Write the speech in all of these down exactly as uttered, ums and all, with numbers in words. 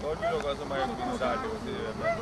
Ognuno cosa mai ha pensato così.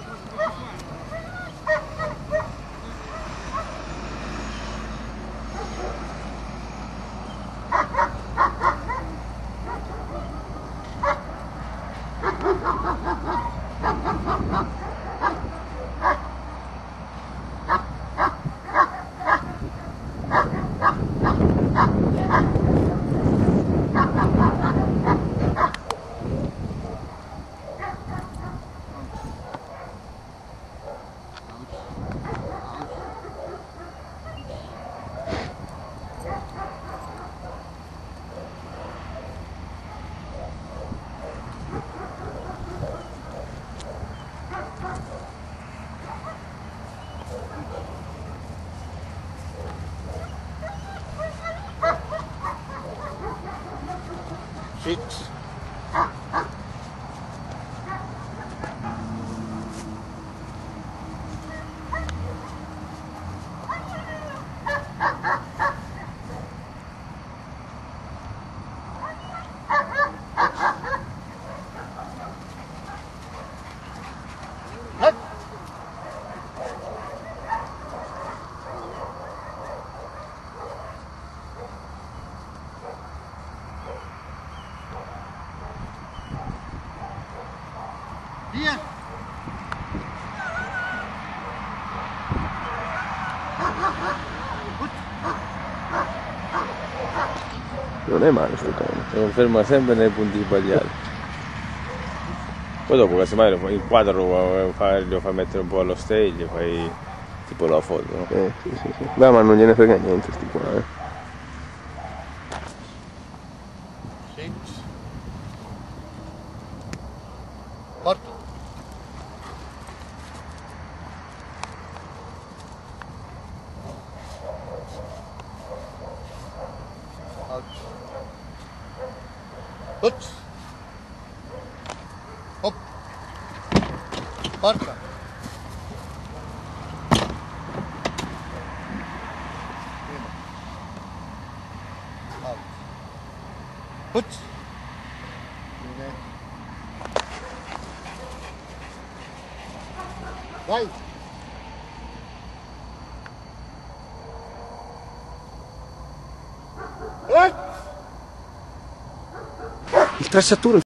Six. Via! Non è male sto cane. Si conferma sempre nei punti sbagliati. Poi dopo casomai lo, il quadro lo fai, lo fai mettere un po' allo stage, fai tipo la foto, no? Eh, sì, sì, sì. Beh, ma non gliene frega niente sti qua, eh. Six. Porto. Out. Put. Hop. Porta. Out. Put. Vai. Il tracciatore